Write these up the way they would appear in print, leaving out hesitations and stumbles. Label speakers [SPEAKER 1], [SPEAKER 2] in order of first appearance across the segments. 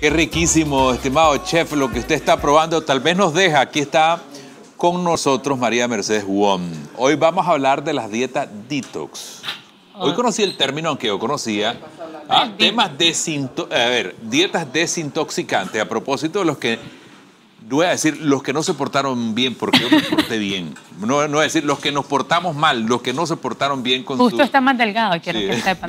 [SPEAKER 1] Qué riquísimo, estimado chef, lo que usted está probando. Tal vez nos deja. Aquí está con nosotros María Mercedes Wong. Hoy vamos a hablar de las dietas detox. Hoy conocí el término, aunque yo conocía, dietas desintoxicantes. A propósito de los que, voy a decir, los que no se portaron bien, porque yo me porté bien. No voy a decir los que nos portamos mal, los que no se portaron bien con
[SPEAKER 2] Justo está más delgado, quiero que sepan.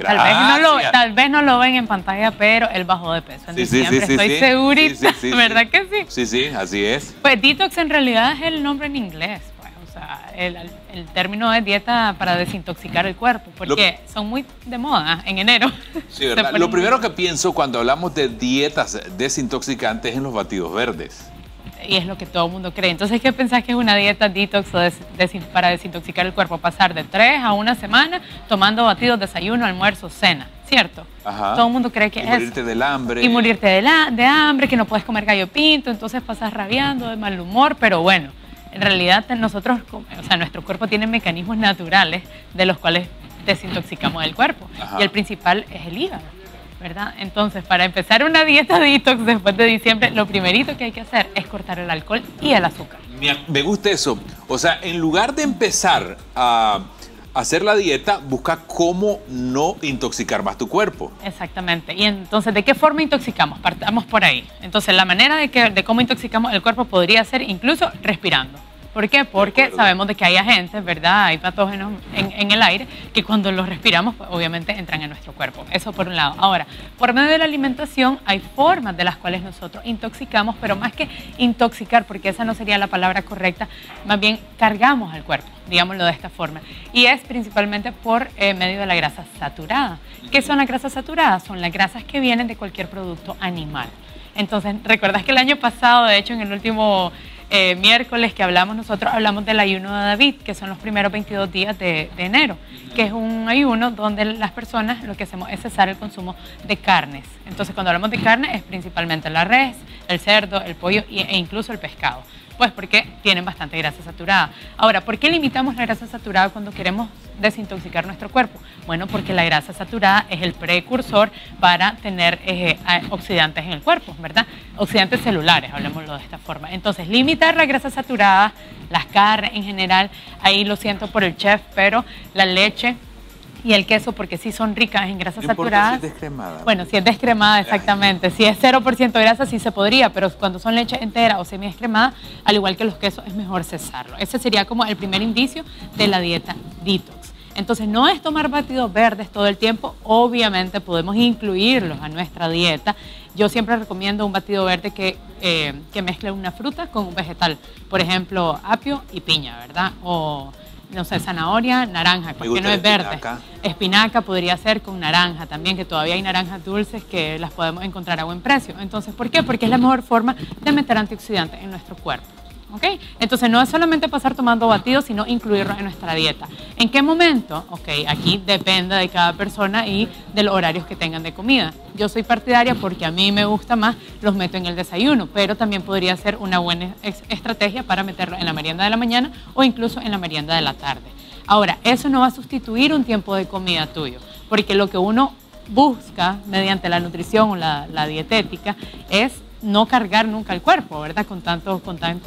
[SPEAKER 2] Tal vez no lo ven en pantalla, pero él bajó de peso en diciembre, estoy segurita. ¿Verdad que sí?
[SPEAKER 1] Sí, sí, así es.
[SPEAKER 2] Pues detox en realidad es el nombre en inglés. Pues. O sea, el término es dieta para desintoxicar el cuerpo, porque son muy de moda en enero.
[SPEAKER 1] Sí, ¿verdad? Lo primero que pienso cuando hablamos de dietas desintoxicantes es en los batidos verdes.
[SPEAKER 2] Y es lo que todo el mundo cree. Entonces, ¿qué pensás que es una dieta detox o para desintoxicar el cuerpo? Pasar de 3 a 1 semana tomando batidos, desayuno, almuerzo, cena, ¿cierto?
[SPEAKER 1] Ajá.
[SPEAKER 2] Todo el mundo cree que es
[SPEAKER 1] morirte del hambre.
[SPEAKER 2] Y morirte de hambre, que no puedes comer gallo pinto, entonces pasas rabiando, de mal humor, pero bueno, en realidad nosotros, o sea, nuestro cuerpo tiene mecanismos naturales de los cuales desintoxicamos el cuerpo. Ajá. Y el principal es el hígado, ¿verdad? Entonces, para empezar una dieta detox después de diciembre, lo primerito que hay que hacer es cortar el alcohol y el azúcar.
[SPEAKER 1] Me gusta eso. O sea, en lugar de empezar a hacer la dieta, busca cómo no intoxicar más tu cuerpo.
[SPEAKER 2] Exactamente. Y entonces, ¿de qué forma intoxicamos? Partamos por ahí. Entonces, la manera de cómo intoxicamos el cuerpo podría ser incluso respirando. ¿Por qué? Porque sabemos de que hay agentes, ¿verdad? Hay patógenos en el aire que cuando los respiramos, pues, obviamente entran en nuestro cuerpo. Eso por un lado. Ahora, por medio de la alimentación hay formas de las cuales nosotros intoxicamos, pero más que intoxicar, porque esa no sería la palabra correcta, más bien cargamos al cuerpo, digámoslo de esta forma. Y es principalmente por medio de la grasa saturada. ¿Qué son las grasas saturadas? Son las grasas que vienen de cualquier producto animal. Entonces, ¿recuerdas que el año pasado, de hecho, en el último miércoles que nosotros hablamos del ayuno de David, que son los primeros 22 días de enero, que es un ayuno donde las personas lo que hacemos es cesar el consumo de carnes. Entonces, cuando hablamos de carne es principalmente la res, el cerdo, el pollo e incluso el pescado. Pues porque tienen bastante grasa saturada. Ahora, ¿por qué limitamos la grasa saturada cuando queremos desintoxicar nuestro cuerpo? Bueno, porque la grasa saturada es el precursor para tener oxidantes en el cuerpo, ¿verdad? Oxidantes celulares, hablemoslo de esta forma. Entonces, limitar la grasa saturada, las carnes en general, ahí lo siento por el chef, pero la leche y el queso, porque sí son ricas en grasas saturadas.
[SPEAKER 1] Si es descremada.
[SPEAKER 2] Bueno, si es descremada, exactamente. Si es 0% grasa, sí se podría, pero cuando son leche entera o semi-descremada, al igual que los quesos, es mejor cesarlo. Ese sería como el primer indicio de la dieta detox. Entonces, no es tomar batidos verdes todo el tiempo. Obviamente, podemos incluirlos a nuestra dieta. Yo siempre recomiendo un batido verde que mezcle una fruta con un vegetal. Por ejemplo, apio y piña, ¿verdad? O no sé, zanahoria, naranja, porque no es verde. Espinaca podría ser con naranja también, que todavía hay naranjas dulces que las podemos encontrar a buen precio. Entonces, ¿por qué? Porque es la mejor forma de meter antioxidantes en nuestro cuerpo. ¿Ok? Entonces, no es solamente pasar tomando batidos, sino incluirlos en nuestra dieta. ¿En qué momento? Ok, aquí depende de cada persona y de los horarios que tengan de comida. Yo soy partidaria porque a mí me gusta más, los meto en el desayuno, pero también podría ser una buena estrategia para meterlo en la merienda de la mañana o incluso en la merienda de la tarde. Ahora, eso no va a sustituir un tiempo de comida tuyo, porque lo que uno busca mediante la nutrición o la dietética es no cargar nunca el cuerpo, ¿verdad? Con tanto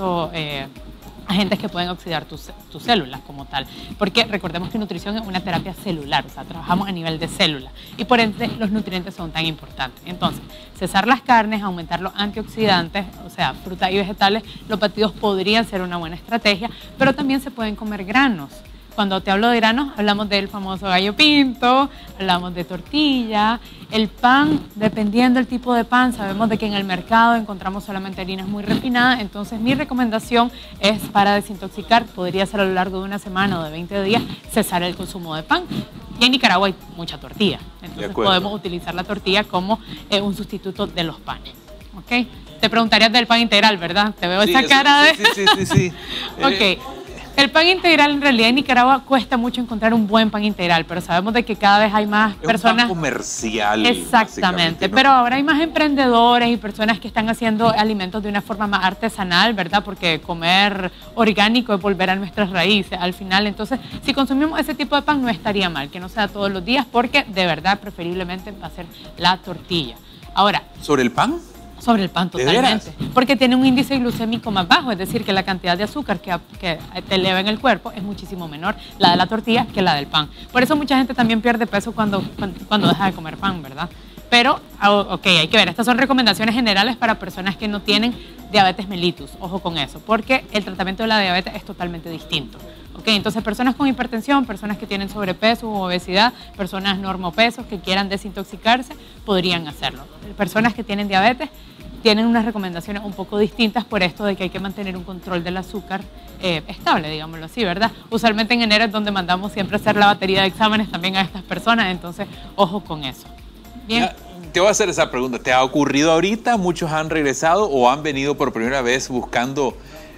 [SPEAKER 2] agentes que pueden oxidar tus células como tal. Porque recordemos que nutrición es una terapia celular, o sea, trabajamos a nivel de célula y por ende los nutrientes son tan importantes. Entonces, cesar las carnes, aumentar los antioxidantes, o sea, frutas y vegetales, los batidos podrían ser una buena estrategia, pero también se pueden comer granos. Cuando te hablo de granos, hablamos del famoso gallo pinto, hablamos de tortilla, el pan, dependiendo del tipo de pan, sabemos de que en el mercado encontramos solamente harinas muy refinadas, entonces mi recomendación es para desintoxicar, podría ser a lo largo de una semana o de 20 días, cesar el consumo de pan. Y en Nicaragua hay mucha tortilla, entonces podemos utilizar la tortilla como un sustituto de los panes. ¿Ok? Te preguntarías del pan integral, ¿verdad? Te veo esa cara de...
[SPEAKER 1] Sí.
[SPEAKER 2] Ok. El pan integral, en realidad, en Nicaragua cuesta mucho encontrar un buen pan integral, pero sabemos de que cada vez hay más personas...
[SPEAKER 1] Es un pan comercial.
[SPEAKER 2] Exactamente, ¿no? Pero ahora hay más emprendedores y personas que están haciendo alimentos de una forma más artesanal, ¿verdad? Porque comer orgánico es volver a nuestras raíces al final. Entonces, si consumimos ese tipo de pan, no estaría mal, que no sea todos los días, porque de verdad, preferiblemente va a ser la tortilla. Ahora...
[SPEAKER 1] ¿Sobre el pan?
[SPEAKER 2] Sobre el pan, totalmente. Porque tiene un índice glucémico más bajo, es decir, que la cantidad de azúcar que te eleva en el cuerpo es muchísimo menor, la de la tortilla, que la del pan. Por eso mucha gente también pierde peso cuando deja de comer pan, ¿verdad? Pero, ok, hay que ver, estas son recomendaciones generales para personas que no tienen diabetes mellitus, ojo con eso, porque el tratamiento de la diabetes es totalmente distinto. Okay, entonces, personas con hipertensión, personas que tienen sobrepeso u obesidad, personas normopesos que quieran desintoxicarse, podrían hacerlo. Personas que tienen diabetes tienen unas recomendaciones un poco distintas por esto de que hay que mantener un control del azúcar estable, digámoslo así, ¿verdad? Usualmente en enero es donde mandamos siempre hacer la batería de exámenes también a estas personas, entonces, ojo con eso. Bien.
[SPEAKER 1] Te voy a hacer esa pregunta. ¿Te ha ocurrido ahorita? ¿Muchos han regresado o han venido por primera vez buscando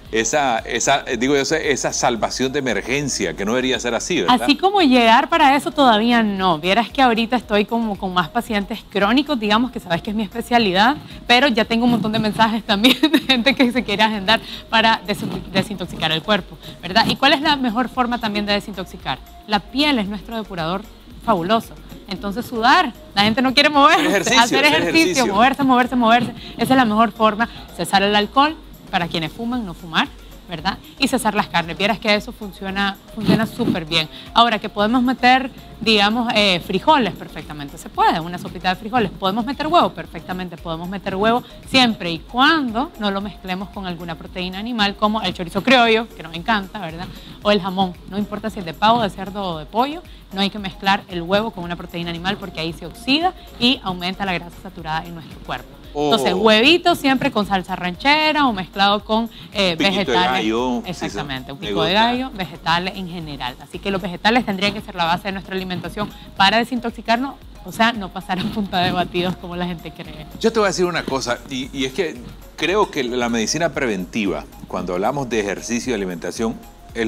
[SPEAKER 1] esa salvación de emergencia, que no debería ser así, ¿verdad?
[SPEAKER 2] Así como llegar para eso todavía no. Vieras que ahorita estoy como con más pacientes crónicos, digamos, que sabes que es mi especialidad, pero ya tengo un montón de mensajes también de gente que se quiere agendar para desintoxicar el cuerpo, ¿verdad? ¿Y cuál es la mejor forma también de desintoxicar? La piel es nuestro depurador fabuloso. Entonces sudar, la gente no quiere moverse, hacer ejercicio, moverse. Esa es la mejor forma. Cesar el alcohol, para quienes fuman, no fumar, ¿verdad? Y cesar las carnes. Vieras que eso funciona súper bien. Ahora, que podemos meter, digamos, frijoles, perfectamente se puede, una sopita de frijoles. ¿Podemos meter huevo? Perfectamente, podemos meter huevo siempre y cuando no lo mezclemos con alguna proteína animal, como el chorizo criollo, que nos encanta, ¿verdad? O el jamón. No importa si es de pavo, de cerdo o de pollo, no hay que mezclar el huevo con una proteína animal porque ahí se oxida y aumenta la grasa saturada en nuestro cuerpo. Entonces, huevito siempre con salsa ranchera o mezclado con vegetales. De gallo, exactamente, un pico de gallo, vegetales en general. Así que los vegetales tendrían que ser la base de nuestra alimentación para desintoxicarnos, o sea, no pasar a punta de batidos como la gente cree.
[SPEAKER 1] Yo te voy a decir una cosa, y es que creo que la medicina preventiva, cuando hablamos de ejercicio y alimentación, es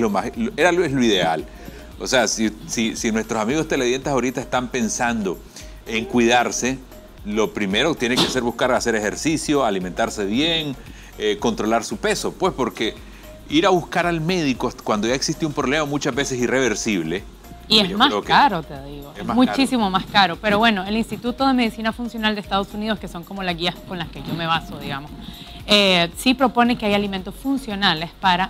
[SPEAKER 1] lo ideal. O sea, si nuestros amigos televidentes ahorita están pensando en cuidarse, lo primero tiene que ser buscar hacer ejercicio, alimentarse bien, controlar su peso. Pues porque ir a buscar al médico cuando ya existe un problema muchas veces irreversible.
[SPEAKER 2] Y es más caro, te digo. Es muchísimo más caro. Pero bueno, el Instituto de Medicina Funcional de Estados Unidos, que son como las guías con las que yo me baso, digamos, sí propone que hay alimentos funcionales para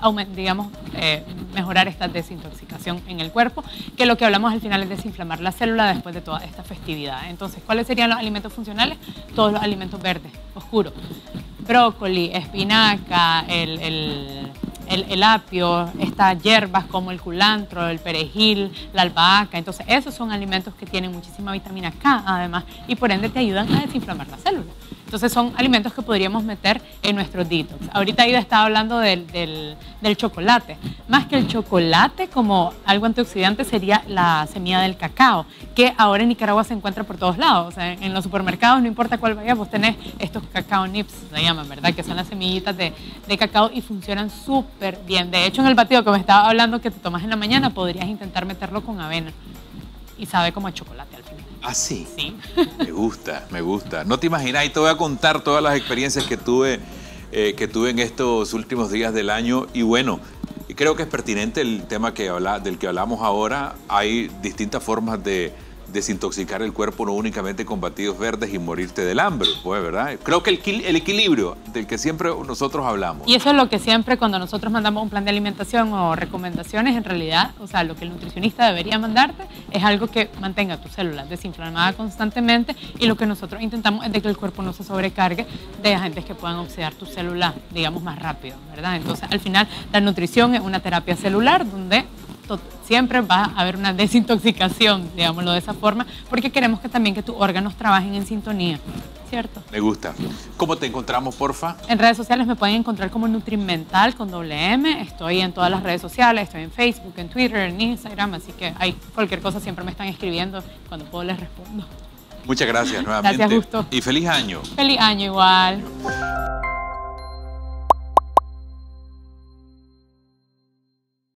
[SPEAKER 2] mejorar esta desintoxicación en el cuerpo, que lo que hablamos al final es desinflamar la célula después de toda esta festividad. Entonces, ¿cuáles serían los alimentos funcionales? Todos los alimentos verdes, oscuros. Brócoli, espinaca, el apio, estas hierbas como el culantro, el perejil, la albahaca. Entonces, esos son alimentos que tienen muchísima vitamina K, además, y por ende te ayudan a desinflamar la célula. Entonces son alimentos que podríamos meter en nuestro detox. Ahorita Ida estaba hablando del chocolate. Más que el chocolate como algo antioxidante sería la semilla del cacao, que ahora en Nicaragua se encuentra por todos lados. O sea, en los supermercados, no importa cuál vaya, vos tenés estos cacao nips, se llaman, ¿verdad? Que son las semillitas de cacao y funcionan súper bien. De hecho, en el batido que me estaba hablando que te tomas en la mañana, podrías intentar meterlo con avena y sabe como a chocolate al final.
[SPEAKER 1] ¿Ah, sí?
[SPEAKER 2] Sí.
[SPEAKER 1] Me gusta. No te imaginas, y te voy a contar todas las experiencias que tuve en estos últimos días del año. Y bueno, creo que es pertinente el tema del que hablamos ahora. Hay distintas formas de desintoxicar el cuerpo, no únicamente con batidos verdes y morirte del hambre, pues, ¿verdad? Creo que el equilibrio del que siempre nosotros hablamos.
[SPEAKER 2] Y eso es lo que siempre cuando nosotros mandamos un plan de alimentación o recomendaciones, en realidad, o sea, lo que el nutricionista debería mandarte es algo que mantenga tus células desinflamadas constantemente, y lo que nosotros intentamos es de que el cuerpo no se sobrecargue de agentes que puedan oxidar tus células, digamos, más rápido, ¿verdad? Entonces, al final, la nutrición es una terapia celular donde siempre va a haber una desintoxicación, digámoslo de esa forma, porque queremos que también que tus órganos trabajen en sintonía, ¿cierto?
[SPEAKER 1] Me gusta. ¿Cómo te encontramos, porfa?
[SPEAKER 2] En redes sociales me pueden encontrar como Nutrimental con M. Estoy en todas las redes sociales, estoy en Facebook, en Twitter, en Instagram, así que hay cualquier cosa siempre me están escribiendo, cuando puedo les respondo.
[SPEAKER 1] Muchas gracias nuevamente.
[SPEAKER 2] Gracias, Justo.
[SPEAKER 1] Y feliz año.
[SPEAKER 2] Feliz año igual.